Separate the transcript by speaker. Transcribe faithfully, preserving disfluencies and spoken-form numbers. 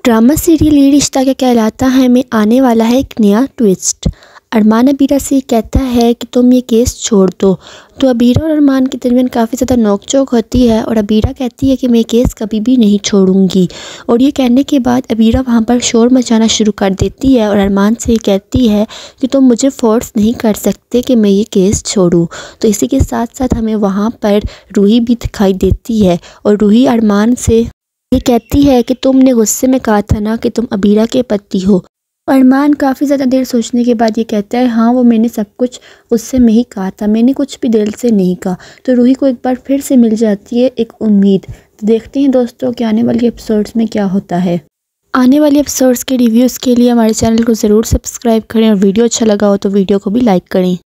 Speaker 1: Drama serial ये रिश्ता क्या कहलाता है में आने वाला है एक नया ट्विस्ट। अरमान अबीरा से कहता है कि तुम ये केस छोड़ दो, तो अबीरा और अरमान के दरमियान काफ़ी ज़्यादा नोक-झोंक होती है और अबीरा कहती है कि मैं केस कभी भी नहीं छोड़ूंगी। और ये कहने के बाद अबीरा वहाँ पर शोर मचाना शुरू कर देती है और अरमान से कहती है कि तुम मुझे फोर्स नहीं कर सकते कि मैं ये केस छोड़ूं। तो इसी के साथ साथ हमें वहाँ पर रूही भी दिखाई देती है और रूही अरमान से ये कहती है कि तुमने गुस्से में कहा था ना कि तुम अबीरा के पति हो। अरमान काफ़ी ज़्यादा देर सोचने के बाद ये कहता है हाँ वो मैंने सब कुछ उससे में ही कहा था, मैंने कुछ भी दिल से नहीं कहा। तो रूही को एक बार फिर से मिल जाती है एक उम्मीद। तो देखते हैं दोस्तों कि आने वाली एपिसोड्स में क्या होता है। आने वाली एपिसोड्स के रिव्यूज़ के लिए हमारे चैनल को ज़रूर सब्सक्राइब करें और वीडियो अच्छा लगा हो तो वीडियो को भी लाइक करें।